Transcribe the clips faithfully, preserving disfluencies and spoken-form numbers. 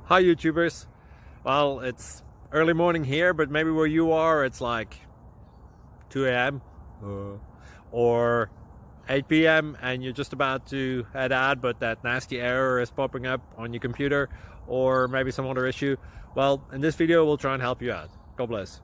Hi YouTubers. Well, it's early morning here, but maybe where you are it's like two A M uh, or eight P M and you're just about to head out, but that nasty error is popping up on your computer, or maybe some other issue. Well, in this video we'll try and help you out. God bless.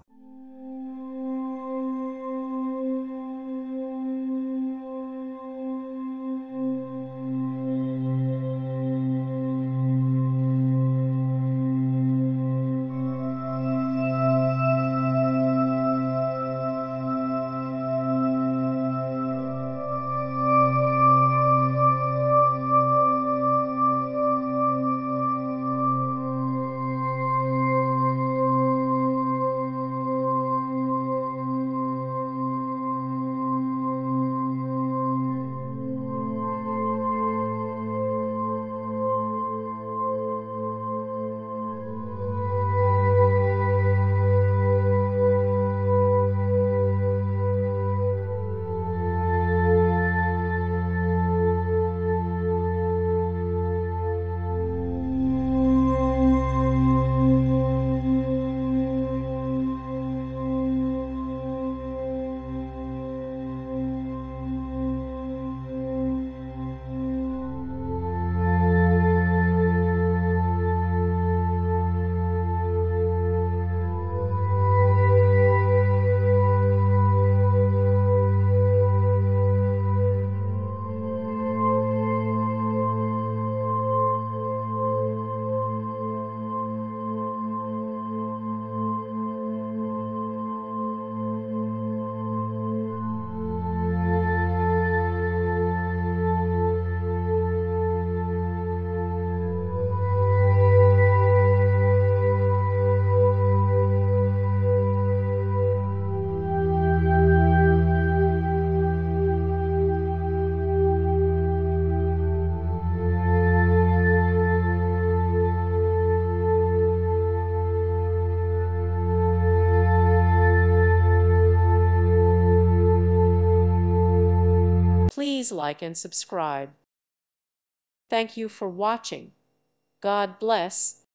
Please like and subscribe. Thank you for watching. God bless.